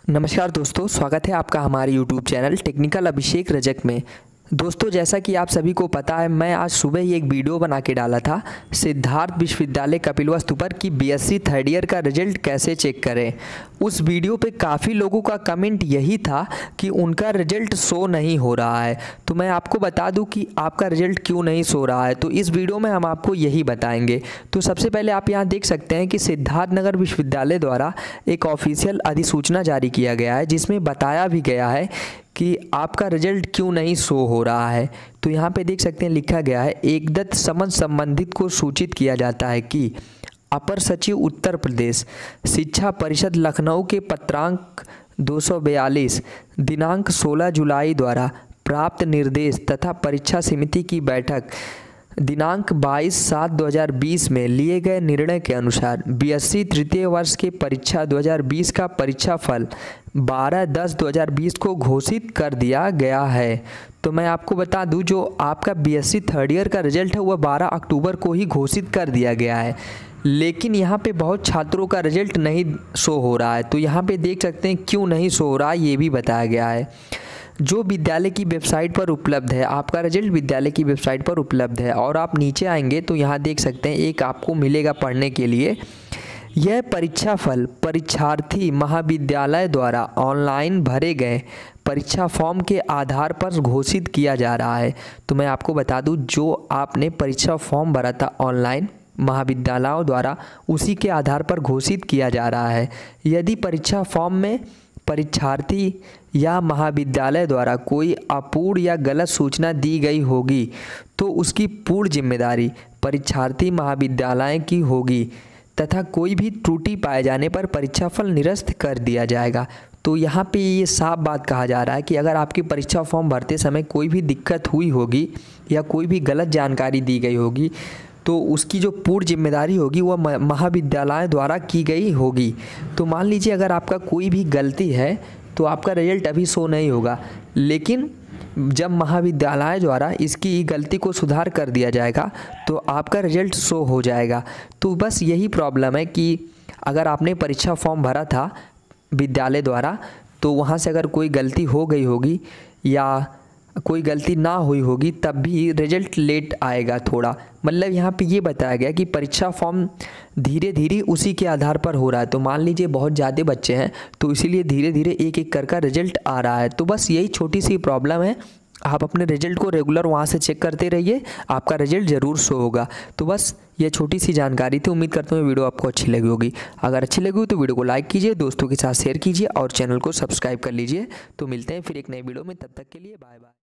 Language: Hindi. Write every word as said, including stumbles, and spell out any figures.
नमस्कार दोस्तों, स्वागत है आपका हमारे YouTube channel technical Abhishek Rajak में। दोस्तों, जैसा कि आप सभी को पता है, मैं आज सुबह ही एक वीडियो बना के डाला था सिद्धार्थ विश्वविद्यालय कपिलवस्तु पर कि बीएससी थर्ड ईयर का रिजल्ट कैसे चेक करें। उस वीडियो पे काफ़ी लोगों का कमेंट यही था कि उनका रिजल्ट शो नहीं हो रहा है। तो मैं आपको बता दूं कि आपका रिजल्ट क्यों नहीं शो रहा है, तो इस वीडियो में हम आपको यही बताएंगे। तो सबसे पहले आप यहाँ देख सकते हैं कि सिद्धार्थनगर विश्वविद्यालय द्वारा एक ऑफिशियल अधिसूचना जारी किया गया है, जिसमें बताया भी गया है कि आपका रिजल्ट क्यों नहीं शो हो रहा है। तो यहाँ पे देख सकते हैं लिखा गया है, एकदत्त समन संबंधित को सूचित किया जाता है कि अपर सचिव उत्तर प्रदेश शिक्षा परिषद लखनऊ के पत्रांक दो सौ बयालीस दिनांक सोलह जुलाई द्वारा प्राप्त निर्देश तथा परीक्षा समिति की बैठक दिनांक बाईस सात दो हज़ार बीस में लिए गए निर्णय के अनुसार बीएससी तृतीय वर्ष के परीक्षा दो हज़ार बीस का परीक्षा फल बारह दस दो हज़ार बीस को घोषित कर दिया गया है। तो मैं आपको बता दूं, जो आपका बीएससी थर्ड ईयर का रिजल्ट है वह बारह अक्टूबर को ही घोषित कर दिया गया है, लेकिन यहाँ पे बहुत छात्रों का रिजल्ट नहीं शो हो रहा है। तो यहाँ पे देख सकते हैं क्यों नहीं शो हो रहा है, ये भी बताया गया है। जो विद्यालय की वेबसाइट पर उपलब्ध है, आपका रिजल्ट विद्यालय की वेबसाइट पर उपलब्ध है और आप नीचे आएंगे तो यहाँ देख सकते हैं एक आपको मिलेगा पढ़ने के लिए। यह परीक्षा फल परीक्षार्थी महाविद्यालय द्वारा ऑनलाइन भरे गए परीक्षा फॉर्म के आधार पर घोषित किया जा रहा है। तो मैं आपको बता दूं, जो आपने परीक्षा फॉर्म भरा था ऑनलाइन महाविद्यालयों द्वारा, उसी के आधार पर घोषित किया जा रहा है। यदि परीक्षा फॉर्म में परीक्षार्थी या महाविद्यालय द्वारा कोई अपूर्ण या गलत सूचना दी गई होगी तो उसकी पूर्ण जिम्मेदारी परीक्षार्थी महाविद्यालय की होगी तथा कोई भी त्रुटि पाए जाने पर परीक्षाफल निरस्त कर दिया जाएगा। तो यहाँ पे ये साफ बात कहा जा रहा है कि अगर आपकी परीक्षा फॉर्म भरते समय कोई भी दिक्कत हुई होगी या कोई भी गलत जानकारी दी गई होगी तो उसकी जो पूर्ण जिम्मेदारी होगी वह महाविद्यालय द्वारा की गई होगी। तो मान लीजिए अगर आपका कोई भी गलती है तो आपका रिजल्ट अभी शो नहीं होगा, लेकिन जब महाविद्यालय द्वारा इसकी गलती को सुधार कर दिया जाएगा तो आपका रिजल्ट शो हो जाएगा। तो बस यही प्रॉब्लम है कि अगर आपने परीक्षा फॉर्म भरा था विद्यालय द्वारा तो वहाँ से अगर कोई गलती हो गई होगी या कोई गलती ना हुई होगी तब भी रिजल्ट लेट आएगा थोड़ा। मतलब यहाँ पे ये बताया गया कि परीक्षा फॉर्म धीरे धीरे उसी के आधार पर हो रहा है। तो मान लीजिए बहुत ज़्यादा बच्चे हैं तो इसीलिए धीरे धीरे एक एक कर का रिजल्ट आ रहा है। तो बस यही छोटी सी प्रॉब्लम है, आप अपने रिजल्ट को रेगुलर वहाँ से चेक करते रहिए, आपका रिजल्ट ज़रूर शो होगा। तो बस ये छोटी सी जानकारी थी। उम्मीद करता हूँ वीडियो आपको अच्छी लगी होगी। अगर अच्छी लगी हो तो वीडियो को लाइक कीजिए, दोस्तों के साथ शेयर कीजिए और चैनल को सब्सक्राइब कर लीजिए। तो मिलते हैं फिर एक नई वीडियो में, तब तक के लिए बाय बाय।